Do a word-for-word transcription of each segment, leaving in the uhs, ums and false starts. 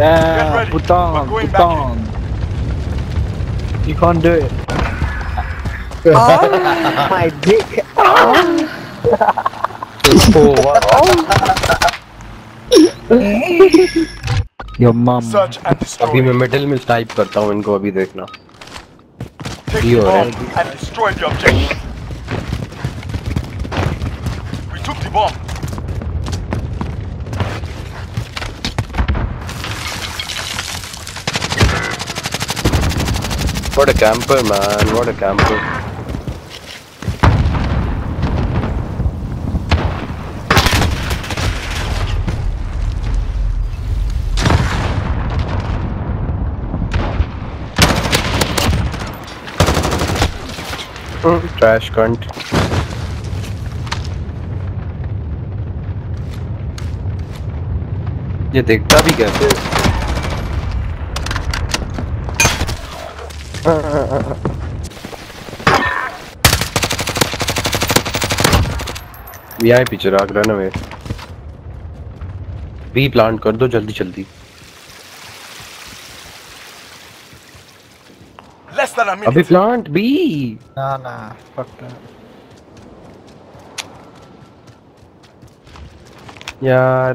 Yeah, put on, put on. You can't do it. Oh, my dick. Oh. Oh, what? Your mom. Search and destroy. अभी मैं middle में type करता हूँ इनको अभी देखना Take ये the हो रहा bomb है and destroy the objective. We took the bomb. What a camper, man, what a camper. Mm, trash cunt. ये देखता भी कैसे यहाँ पीछे राग रन अवे बी प्लांट कर दो जल्दी जल्दी Less than a minute. अभी plant B Nah, nah, fuck that. यार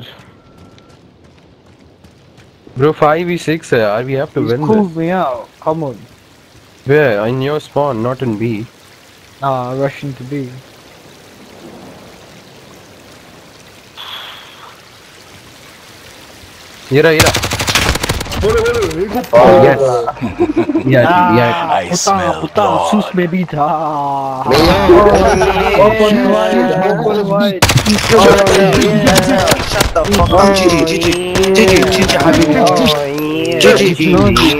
bro five v six है यार we have to He's win called this me out. Come on. where in your spawn not in B Nah, rushing to B. ये रहा ये रहा Oh, yes yeah yeah Ah, puta, puta, sus bebita. Open wide, open wide. Shut the fuck up. G G, G G, G G, G G, حبيبي. G G, G G.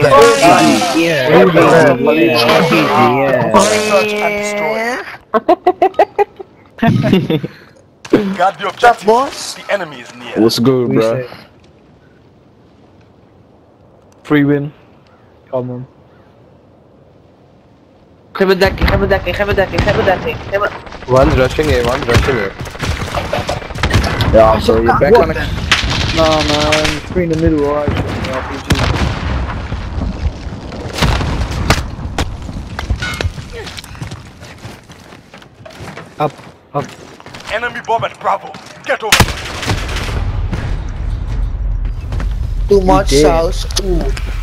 Search and destroy. Got the objective. boss? The enemy is near. what's good bro Free win. Come on. خيب الدكي خيب الدكي خيب الدكي خيب الدكي خيب one's rushing A one's rushing A Yeah, so you're back on it. Nah, man. Free in the middle, alright. R P G. Up, up. Enemy bomb at Bravo. Get over there. Too much sauce. Ooh.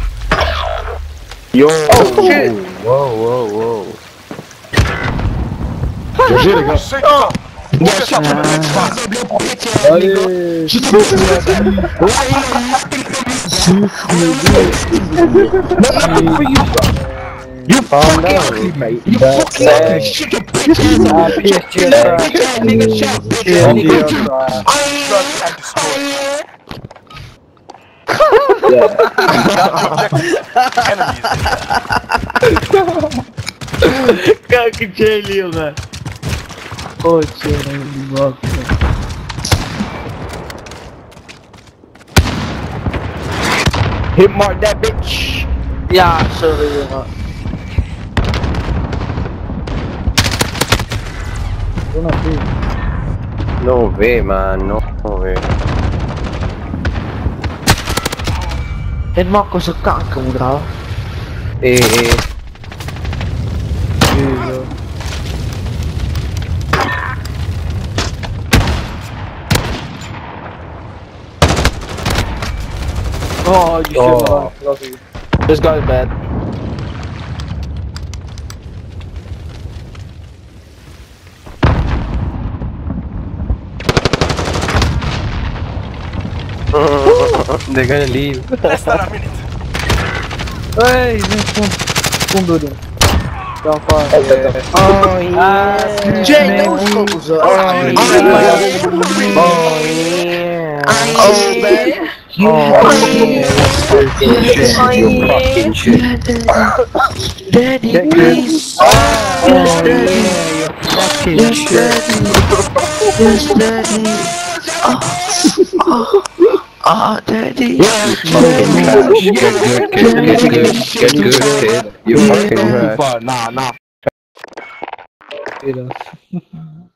yo Oh shit. whoa whoa whoa Shake it up. Move yourself to the next spot. you found out mate. You fucking ugly shit, you bitch. Ah, P S G Nigga, shut up, bitch. Search and destroy. Got the objective. Enemy is near. Как челюга. Очень много. Hit mark that bitch. Yeah, sorry. You're not free. no way man no, no way Hit mark ko sa kakang daw. A A Jesus. Oh, you Oh. should have. Love you. This guy's bad. they're gonna leave Less than a minute. Hey, next one. One building. Down far. Oh yeah. Jay, those goes up. Oh yeah. Oh man. You fucking shit. Daddy, please. Yes, daddy. Yes, daddy. Yes, daddy. Oh, oh, daddy. fucking trash get good kid get good get good kid you fucking trash Nah, nah.